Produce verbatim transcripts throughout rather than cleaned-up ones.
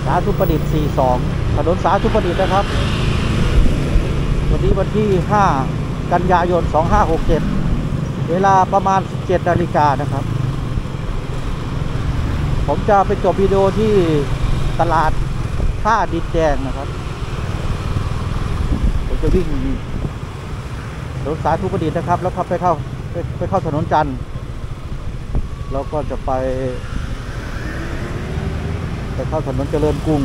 สาธุประดิษฐ์สี่สิบสองถนนสาธุประดิษฐ์นะครับวันนี้วันที่ห้ากันยายนสองห้าหกเจ็ดเวลาประมาณสิบเจ็ดนาฬิกานะครับผมจะไปจบวิดีโอที่ตลาดท่าดินแดงนะครับผมจะวิ่งถนนสาธุประดิษฐ์นะครับแล้วก็ไปเข้าไปไปเข้าถนนจันทร์แล้วก็จะไปไปเข้าถนนเจริญกรุง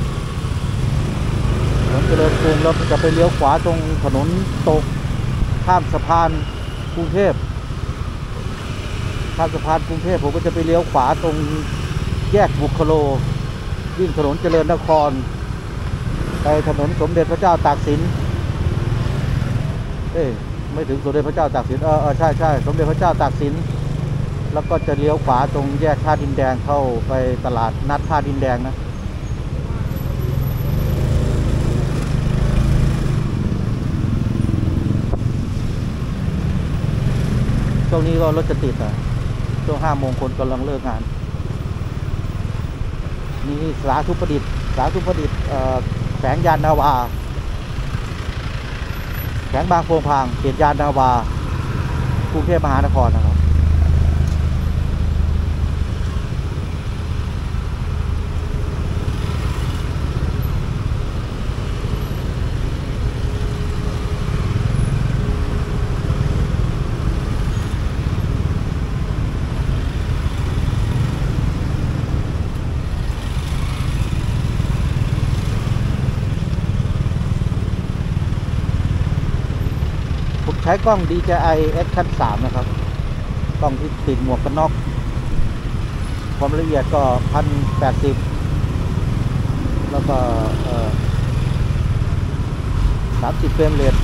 ถนนเจริญกรุงแล้วจะไปเลี้ยวขวาตรงถนนตกข้ามสะพานกรุงเทพข้ามสะพานกรุงเทพผมก็จะไปเลี้ยวขวาตรงแยกบุคโลวิ่งถนนเจริญนครไปถนนสมเด็จพระเจ้าตากสินเอ้ยไม่ถึงสมเด็จพระเจ้าตากสินเออเออใช่ใช่สมเด็จพระเจ้าตากสินแล้วก็จะเลี้ยวขวาตรงแยกท่าดินแดงเข้าไปตลาดนัดท่าดินแดงนะช่วงนี้ก็รถจะติดอ่ะช่วงห้าโมงคนกำลังเลิกงานนี่สาธุประดิษฐ์สาธุประดิษฐ์แขวงยานนาวาแขวงบางโพงพางเขตยานนาวากรุงเทพมหานครนะครับใช้กล้อง ดี เจ ไอ Action สามนะครับกล้องที่ติดหมวกกันน็อกความละเอียดก็ หนึ่งพันแปดสิบ แล้วก็เอ่อสามสิบเฟรมเรท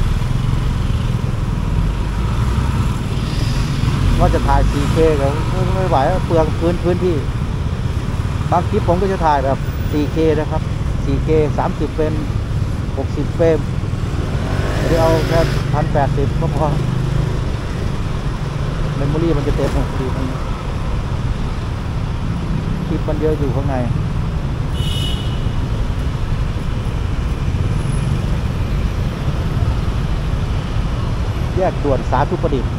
ว่าจะถ่าย โฟร์เค ก็ไม่ไหวเปลืองพื้นพื้นที่บางคลิปผมก็จะถ่ายแบบ โฟร์เค นะครับ โฟร์เค สามสิบเฟรมหกสิบเฟรมเดี๋ยวเอาแค่ หนึ่งพันแปดสิบ ก็พอเมมโมรี่มันจะเต็มของคลิปมันคลิปมันเยอะอยู่ข้างในแยกด่วนสาธุประดิษฐ์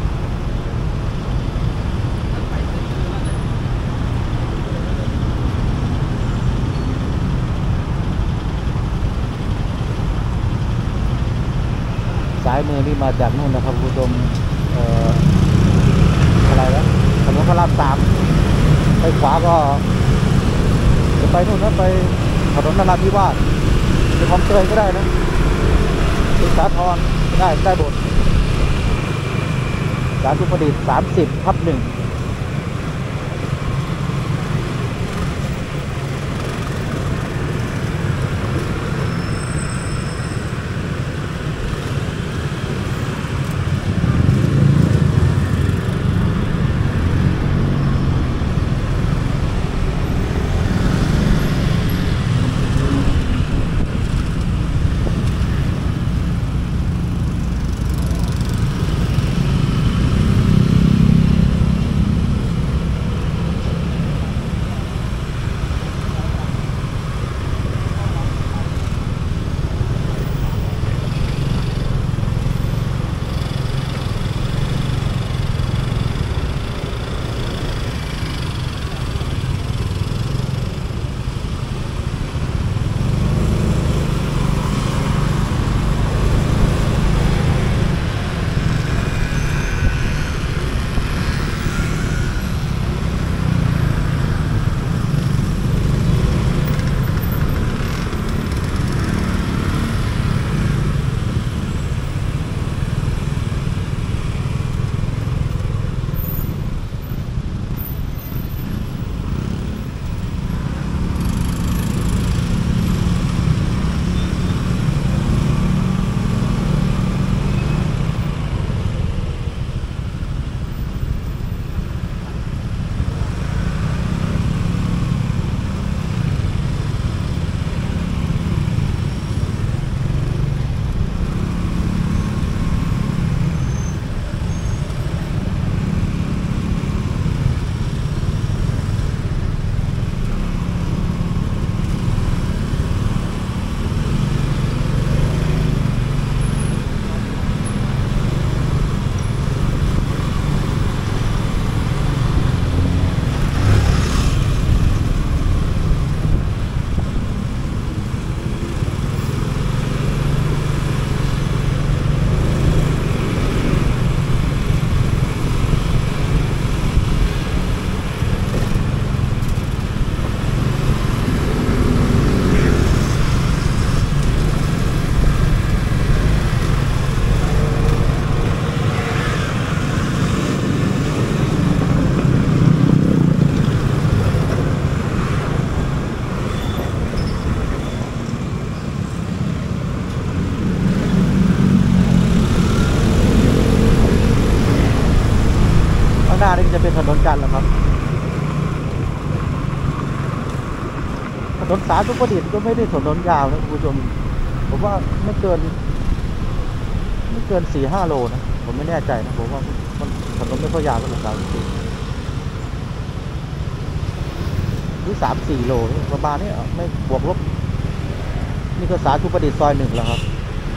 ซ้ายมือนี่มาจากนู่นนะครับคุณผู้ชมเอ่ออะไรวะถนนพระรามสามไปขวาก็จะไปนู่นนะไปถนนนราธิวาสไปคลองเตยก็ได้นะไปสาทรได้ได้บทสาธุประดิษฐ์สามสิบทับหนึ่งนจันทร์แล้วครับถนนสาธุประดิษฐ์ก็ไม่ได้ถนนยาวนะคุณผู้ชมผมว่าไม่เกินไม่เกินสี่ห้าโลนะผมไม่แน่ใจนะผมว่ามันถนนไม่ค่อยยาวถนนสาธุประดิษฐ์หรือสามสี่โลประมาณนี้ไม่บวกลบนี่ก็สาธุประดิษฐ์ซอยหนึ่งแล้วครับ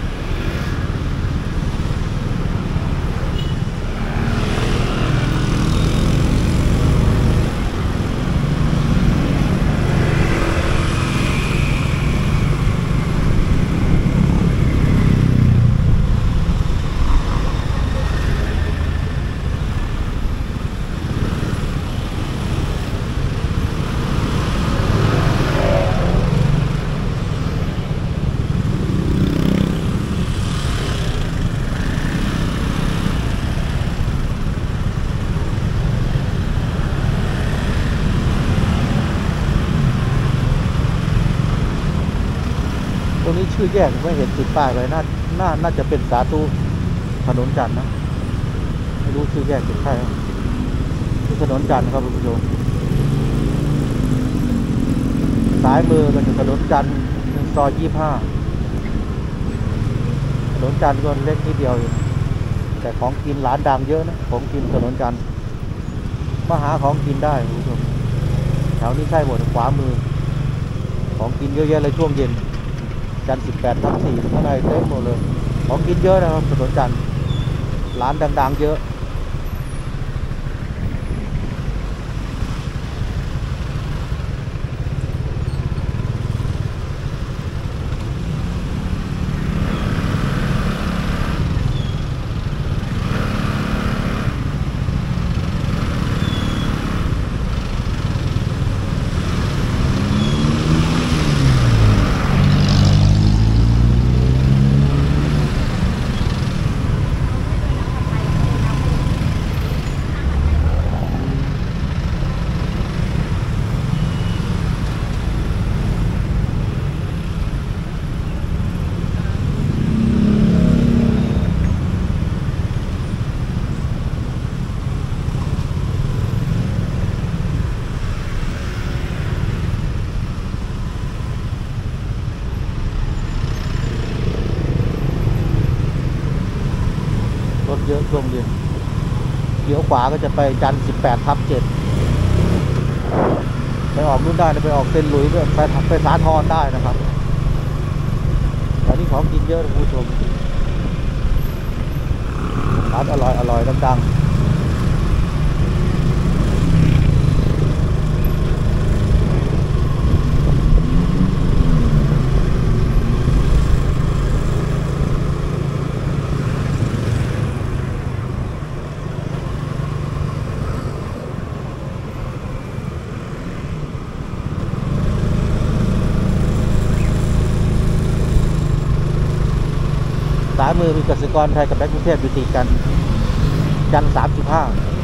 ตรงนี้ชื่อแยกไม่เห็นติดป้ายเลยน่าน่าน่าจะเป็นสาธุถนนจันทร์นะไม่รู้ชื่อแยกเป็นใช่ที่ถนนจันทร์ครับคุณผู้ชมซ้ายมือก็จะถนนจันทร์ซอยยี่ห้าถนนจันทร์ก็เล็กนิดเดียวเองแต่ของกินร้านดังเยอะนะของกินถนนจันทร์มาหาของกินได้คุณผู้ชมแถวนี้ใช่หมดขวามือของกินเยอะแยะเลยช่วงเย็นจันทร์สิบแปดทับสี่ข้างในเต็มหมดเลยของกินเยอะนะครับถนนจันทร์ร้านดังๆเยอะรถเยอะช่วงเย็นเลี้ยวขวาก็จะไปจันทร์สิบแปดทับเจ็ดไปออกนู่นได้ไปออกเส้นหลุยส์ไปไปสาทรได้นะครับแต่นี่ของกินเยอะนะคุณผู้ชมร้านอร่อยอร่อยดังๆซ้ายมือมีกสิกรไทยกับแบงก์กรุงเทพอยู่ติดกันจันทร์สามสิบห้า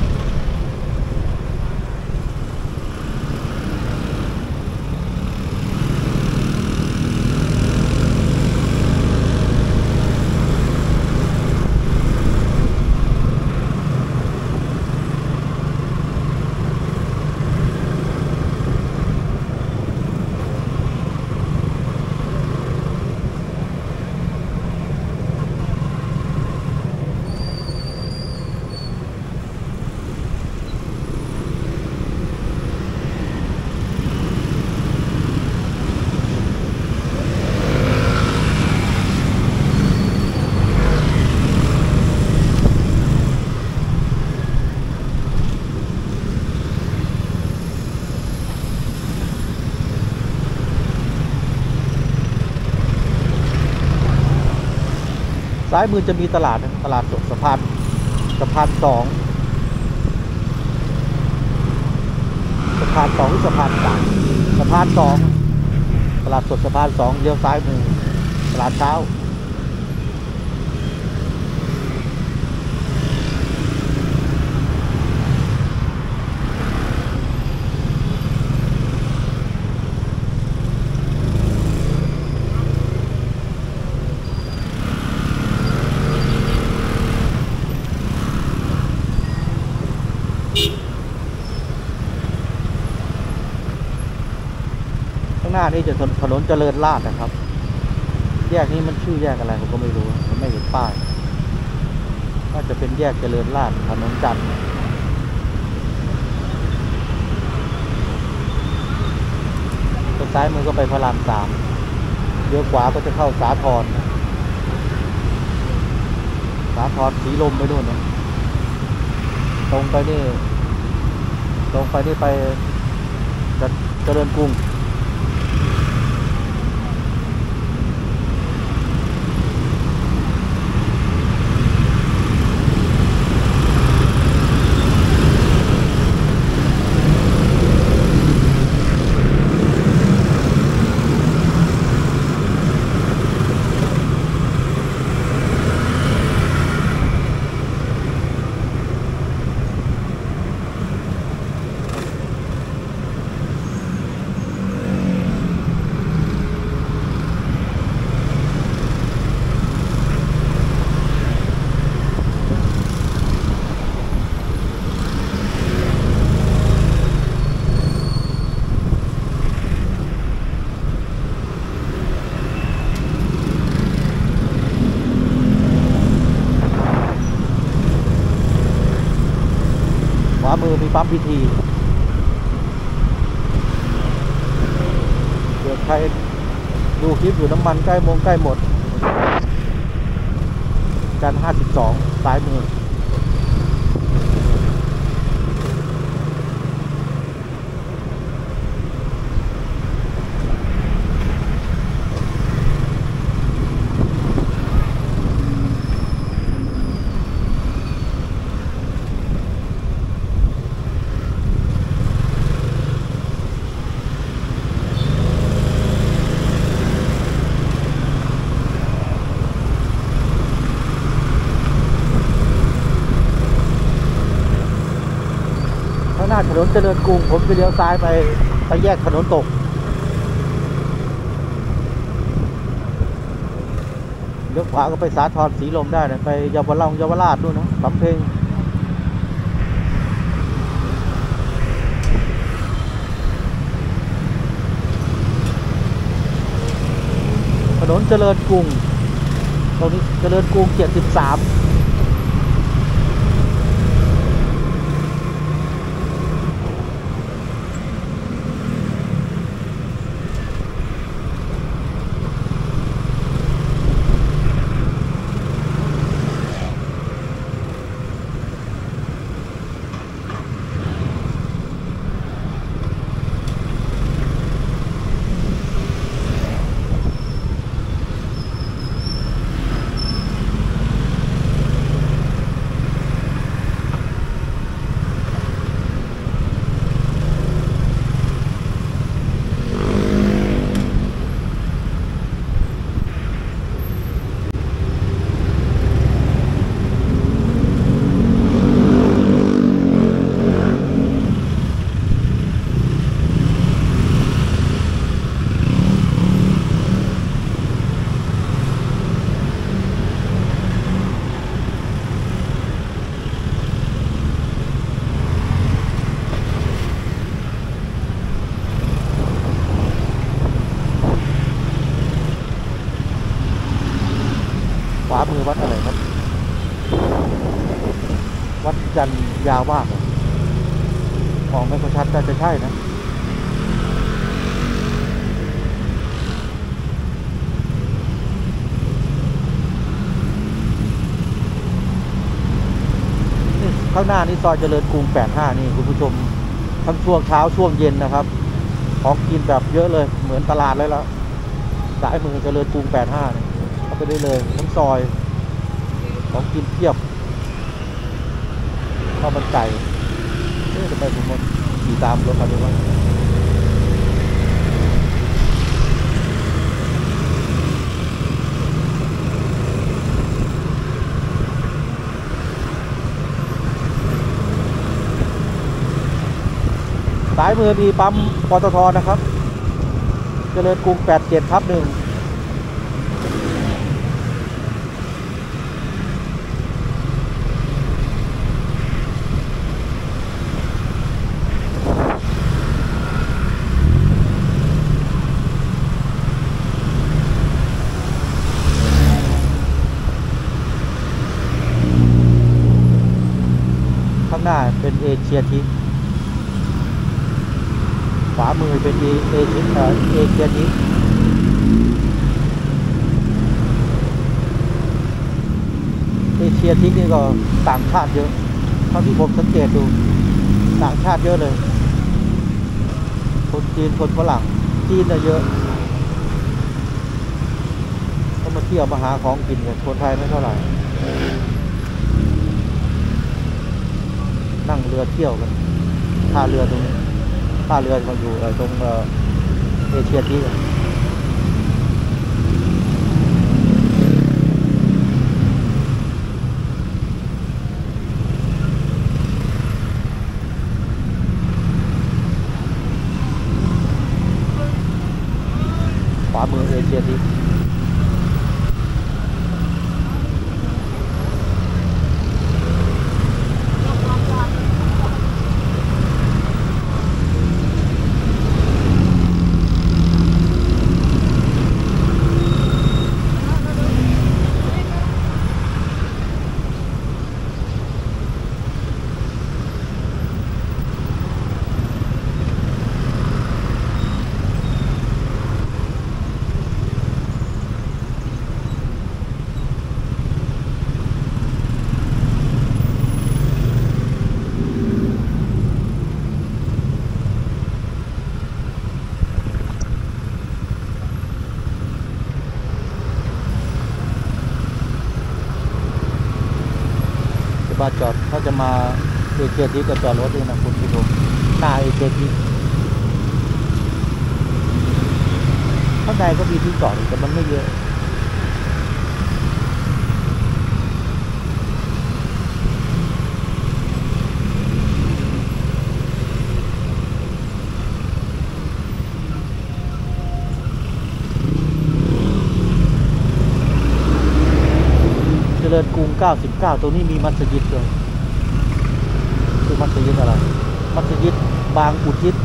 ซ้ายมือจะมีตลาดนะตลาดสดสะพานสะพานสองสะพานสองหรือสะพานสามสะพานสองตลาดสดสะพานสองเลี้ยวซ้ายมือตลาดเช้า ซหน้านี่จะถนนเจริญราษฎร์นะครับแยกนี้มันชื่อแยกอะไรผมก็ไม่รู้ผมไม่เห็นป้ายน่าจะเป็นแยกเจริญราษฎร์ถนนจันทร์ตัวซ้ายมือก็ไปพระรามสามเลี้ยวขวาก็จะเข้าสาทรสาทรสีลมไปนู่นนะตรงไปนี่ตรงไปนี่ไปจะเจริญกรุงขวามือมีปั๊มพีทีเกิดใครดูคลิปอยู่น้ำมันใกล้โมงใกล้หมดกันห้าสิบสองซ้ายมือหน้าถนนเจริญกรุงผมจะเลี้ยวซ้ายไปไปแยกถนนตกเลี้ยวขวาก็ไปสาทรสีลมได้นะไปเยาวราชเยาวราชด้วยนะสำเพ็งถนนเจริญกรุงตรงนี้เจริญกรุงเจ็ดสิบสามขวามือวัดอะไรครับวัดจันยาวมากมองไม่ค่อยชัดแต่จะใช่นะนี่ข้างหน้านี่ซอยเจริญกรุงแปดห้านี่คุณผู้ชมทั้งช่วงเช้าช่วงเย็นนะครับของกินแบบเยอะเลยเหมือนตลาดเลยแล้วสายมือเจริญกรุงแปดห้านี่เข้าไปได้เลยทั้งซอยของกินเพียบข้าวมันไก่เอ๊ะทำไมผมมันขี่ตามรถคันนี้วะสายมือมีปั๊มปตท.นะครับเจริญกรุงแปดเจ็ดทับหนึ่งเป็นเอเชียทิกขวามือเป็นเอเอเชียเอเชียทิกเอเชียทิกนี่ก็ต่างชาติเยอะเท่าที่ผมสังเกตดูต่างชาติเยอะเลยคนจีนคนฝรั่งจีนเยอะก็มาเที่ยวมาหาของกินกันคนไทยไม่เท่าไหร่นั่งเรือเที่ยวกันท่าเรือตรงนี้ท่าเรือเขาอยู่ตรงเอเชียทิกขวามือเอเชียทิกบ้านจอดถ้าจะมาเอเชียทิกก็จอดรถด้วยนะคุณผู้ชมหน้าเอเชียทิกข้างในก็มีที่จอดแต่มันไม่เยอะเจริญกรุงเก้าสิบเก้าตรงนี้มีมัสยิดด้วยคือมัสยิดอะไรมัสยิดบางอุทิศ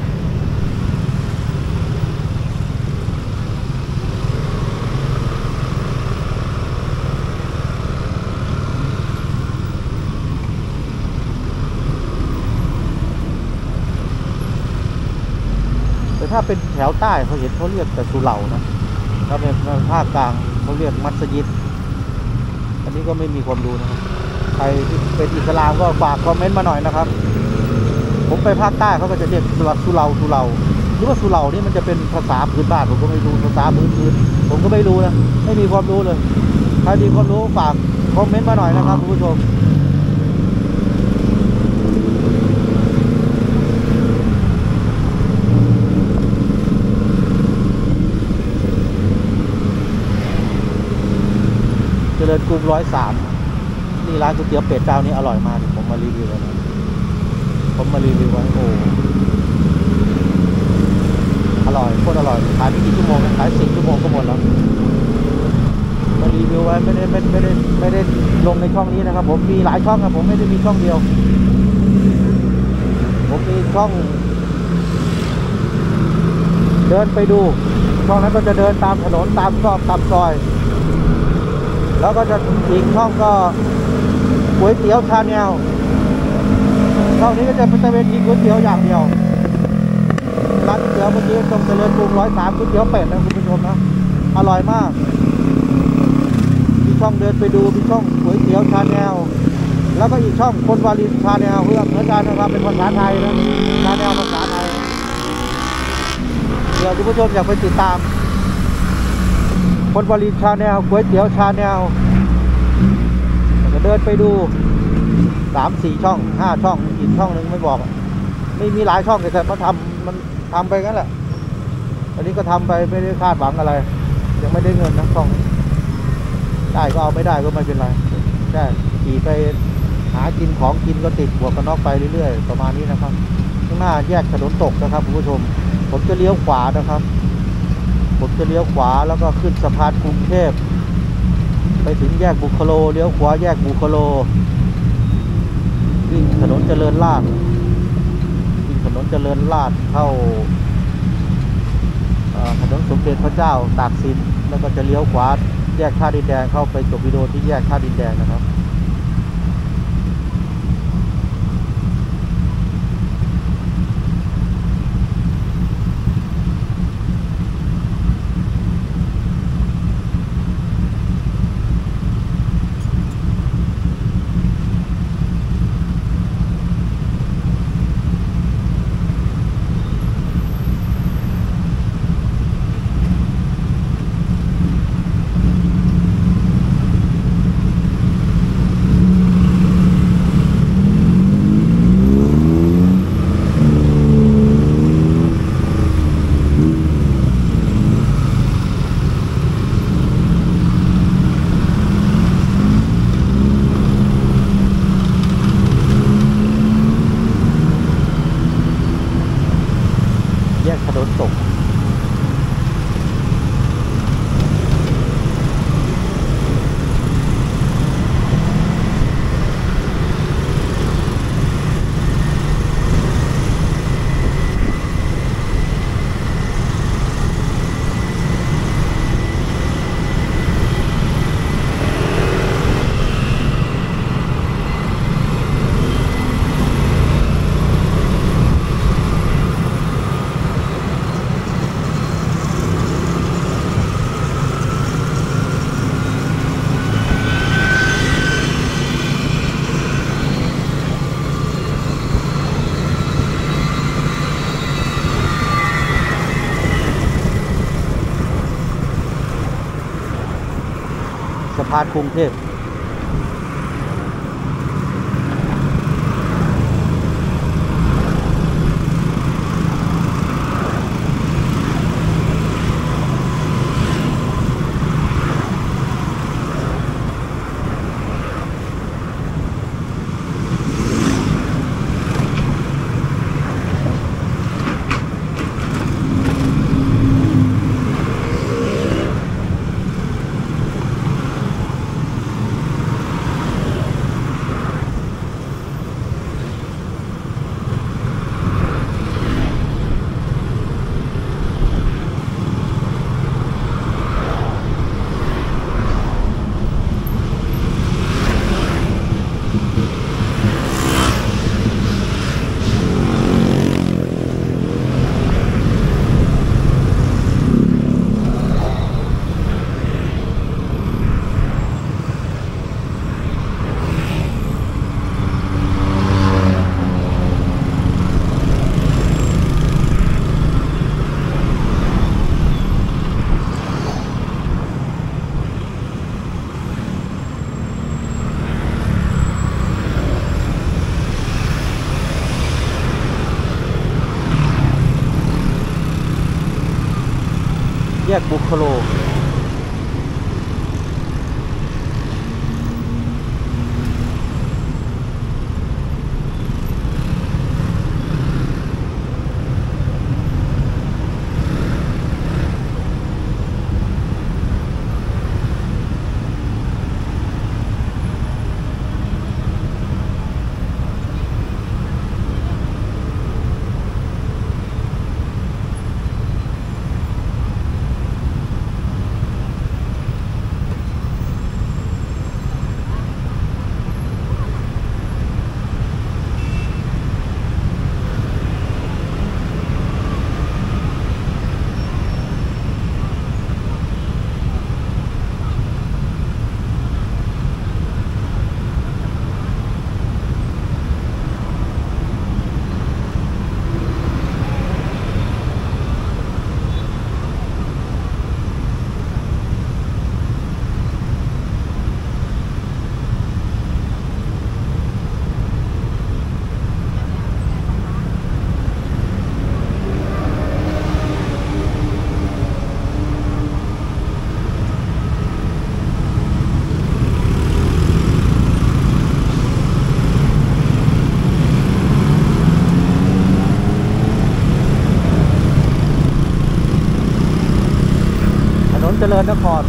แต่ถ้าเป็นแถวใต้เขาเห็นเขาเรียกแต่สุเหร่านะถ้าเป็นภาคกลางเขาเรียกมัสยิดอันนี้ก็ไม่มีความรู้นะครับใครที่เป็นอิสลามก็ฝากคอมเมนต์มาหน่อยนะครับผมไปภาคใต้เขาก็จะเรียกสุเหร่าสุเหร่าสุเหร่าหรือว่าสุเหร่านี่มันจะเป็นภาษาพื้นบ้านผมก็ไม่รู้ภาษาพื้นพื้นผมก็ไม่รู้นะไม่มีความรู้เลยใครมีความรู้ฝากคอมเมนต์มาหน่อยนะครับคุณผู้ชมเจริญกรุงร้อยสามนี่ร้านก๋วยเตี๋ยวเป็ดเจ้านี้อร่อยมากผมมารีวิวแล้วนะผมมารีวิวไว้โอ้อร่อยโคตรอร่อยขายไม่กี่ชั่วโมงขายสิบชั่วโมงก็หมดแล้วมารีวิวไว้ไม่ได้ไม่ไม่ได้ไม่ได้ลงในช่องนี้นะครับผมมีหลายช่องครับผมไม่ได้มีช่องเดียวผมมีช่องเดินไปดูช่องนั้นก็จะเดินตามถนนตามซอกตามซอยแล้วก็จะอีกช่องก็ก๋วยเตี๋ยวชาแนลช่องนี้ก็จะเป็นเป็นกินก๋วยเตี๋ยวอย่างเดียวร้านก๋วยเตี๋ยวเมื่อกี้ตรงเจริญกรุงร้อยสามก๋วยเตี๋ยวเป็ดนะคุณผู้ชมนะอร่อยมากมีช่องเดินไปดูมีช่องก๋วยเตี๋ยวชาแนลแล้วก็อีกช่องคนวาลินชาแนลเพื่อเหมือนกันนะครับเป็นภาษาไทยนะชาแนลภาษาไทยเดี๋ยวคุณผู้ชมอยากไปติดตามคนวาลินชาแนลก๋วยเตี๋ยวชาแนลก็เดินไปดูสามสี่ช่องห้าช่องอีกช่องหนึ่งไม่บอกไม่มีหลายช่องแต่มันทำมันทำไปงั้นแหละอันนี้ก็ทำไปไม่ได้คาดหวังอะไรยังไม่ได้เงินนะช่องได้ก็เอาไม่ได้ก็ไม่เป็นไรได้ขี่ไปหากินของกินก็ติดหัวกันน็อกไปเรื่อยๆประมาณนี้นะครับข้างหน้าแยกถนนตกนะครับคุณผู้ชมผมจะเลี้ยวขวานะครับผมจะเลี้ยวขวาแล้วก็ขึ้นสะพานกรุงเทพไปถึงแยกบุคโลเลี้ยวขวาแยกบุคโลวิ่งถนนเจริญราษฎร์วิ่งถนนเจริญราษฎร์เข้าถนนสมเด็จพระเจ้าตากสินแล้วก็จะเลี้ยวขวาแยกท่าดินแดงเข้าไปจบวิดีโอที่แยกท่าดินแดงนะครับพานกรุงเทพแยกบุคโลเจริญนคร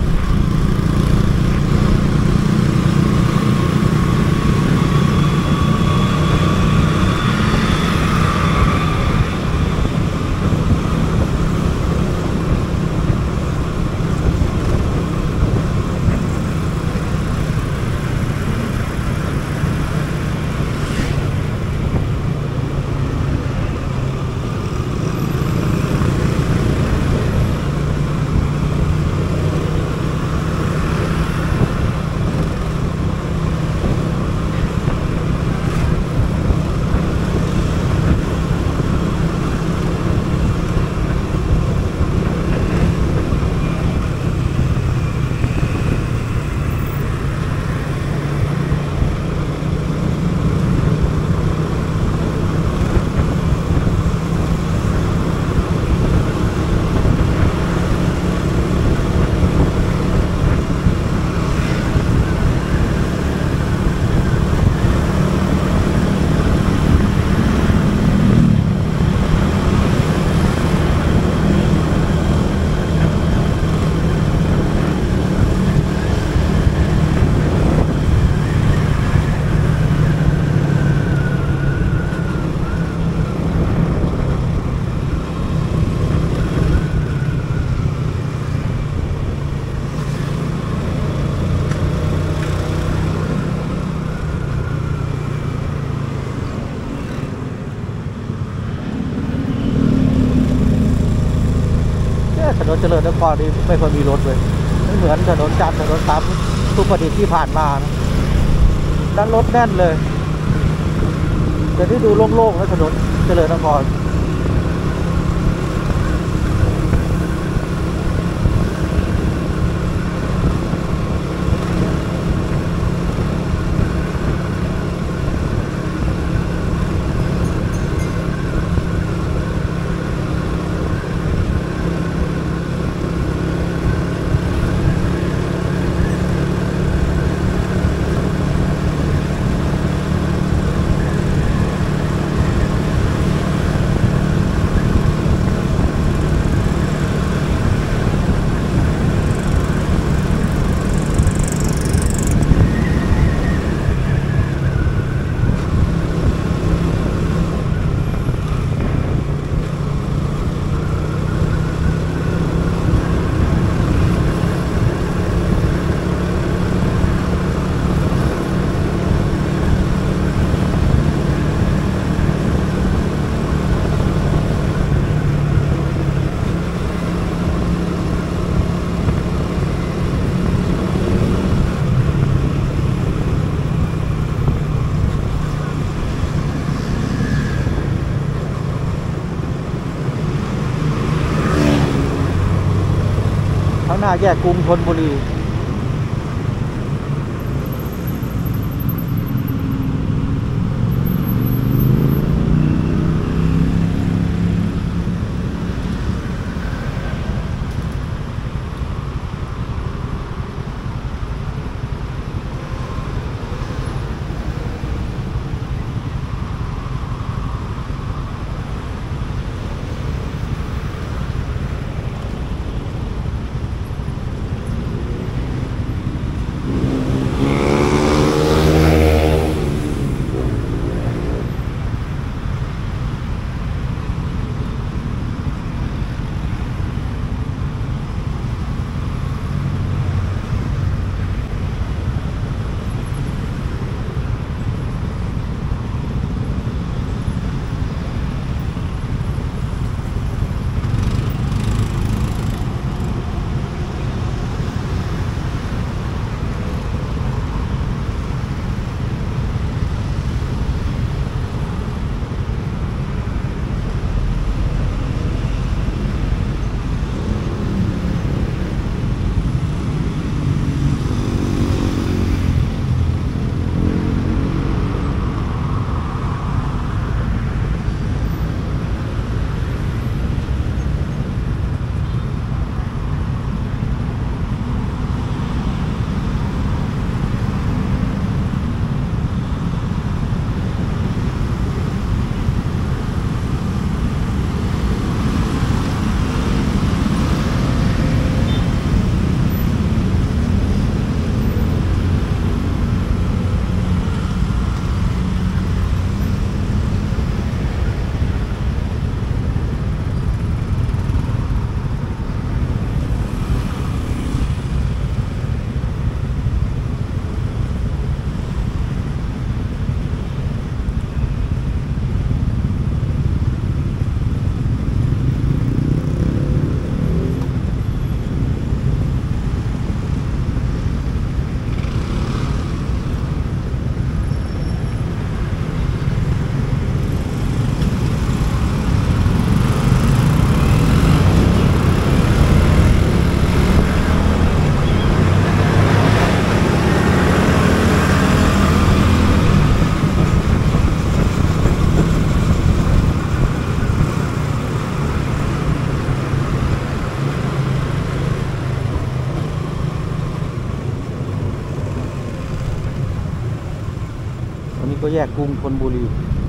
ถนนเจริญนครนี่ไม่ค่อยมีรถเลยไม่เหมือนถนนจันทร์ถนนสามสุประดิษฐ์ที่ผ่านมานะด้านรถแน่นเลยแต่ที่ดูโล่งๆนะถนนเจริญนครหน้าแยกกรุงธนบุรีอันนี้ก็แยกกรุงธนบุรี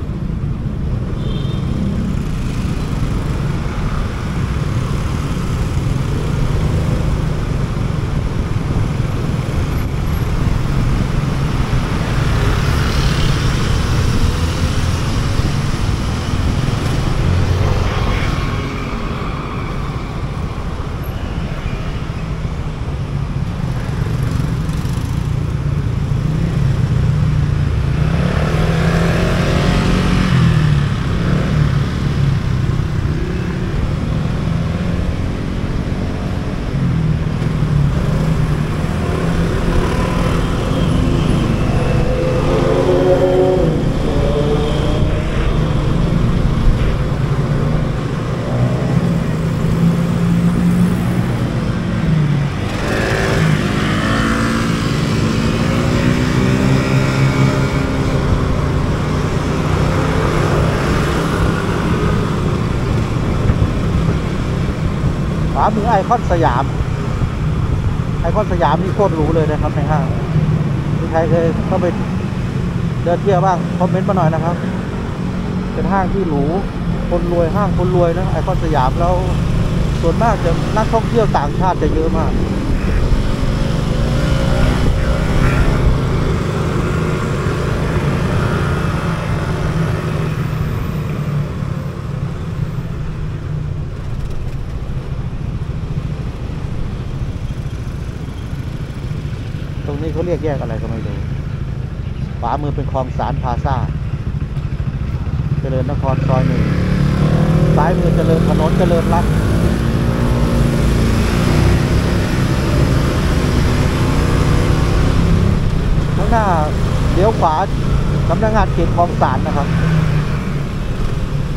ขวามือไอคอนสยามไอคอนสยามนี่โคตรหรูเลยนะครับในห้างมีใครเคยเข้าไปเดินเที่ยวบ้างคอมเมนต์มาหน่อยนะครับเป็นห้างที่หรูคนรวยห้างคนรวยนะไอคอนสยามแล้วส่วนมากจะนักท่องเที่ยวต่างชาติจะเยอะมากตรงนี้เขาเรียกแยกอะไรก็ไม่รู้ขวามือเป็นคลองสารพาซ่าเจริญนครซอยหนึ่งซ้ายมือเจริญถนนเจริญรัตน์ข้างหน้าเลี้ยวขวาสำนักงานเขตคลองสารนะครับ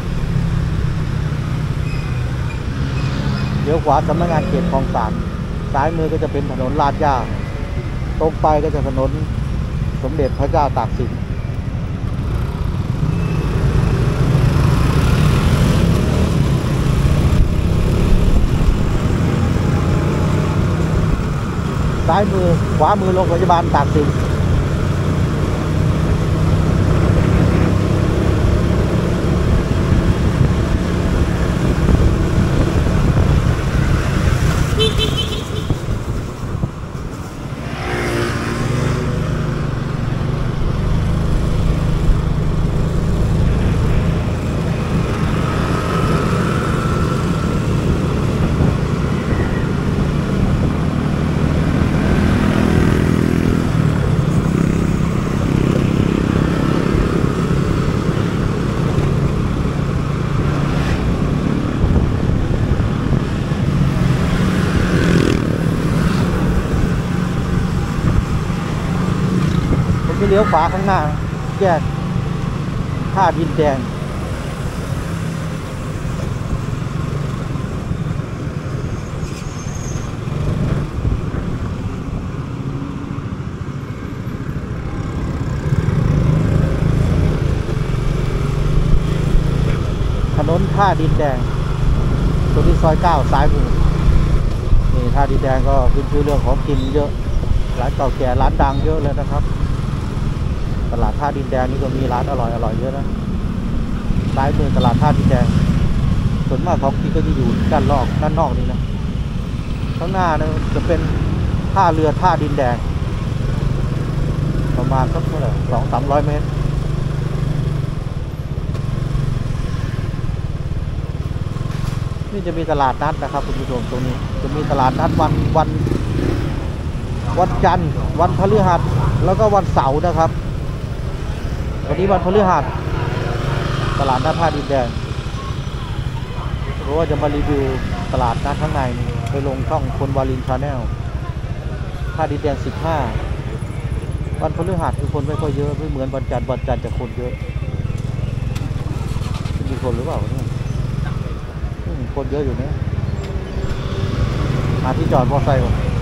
เลี้ยวขวาสำนักงานเขตคลองสารซ้ายมือก็จะเป็นถนนลาดย่าตรงไปก็จะถนนสมเด็จพระเจ้าตากสินซ้ายมือขวามือโรงพยาบาลตากสินเลี้ยวขวาข้างหน้าแยกท่าดินแดงถนนท่าดินแดงตัวที่ซอยเก้าซ้ายมือนี่ท่าดินแดงก็ขึ้นชื่อเรื่องของกินเยอะร้านเก่าแก่ร้านดังเยอะเลยนะครับตลาดท่าดินแดงนี่ก็มีร้านอร่อยอร่อยเยอะนะซ้ายมือตลาดท่าดินแดงส่วนมากของกินก็จะอยู่ด้านนอกด้านนอกนี่นะข้างหน้านะจะเป็นท่าเรือท่าดินแดงประมาณสักเท่าไหร่สองสามร้อยเมตรนี่จะมีตลาดนัดนะครับคุณผู้ชมตรงนี้จะมีตลาดนัดวันวันวันจันทร์วันพฤหัสแล้วก็วันเสาร์นะครับวันนี้วันพฤหัสตลาดนัดท่าดินแดงเพราะว่าจะมารีวิวตลาดนัดข้างในไปลงช่องคนวาลินชาแนลท่าดินแดงสิบห้าวันพฤหัสคือคนไม่ค่อยเยอะไม่เหมือนวันจันทร์วันจันทร์จะคนเยอะมีคนหรือเปล่าเนี่ยคนเยอะอยู่เนี่ยหาที่จอดมอเตอร์ไซค์ก่อน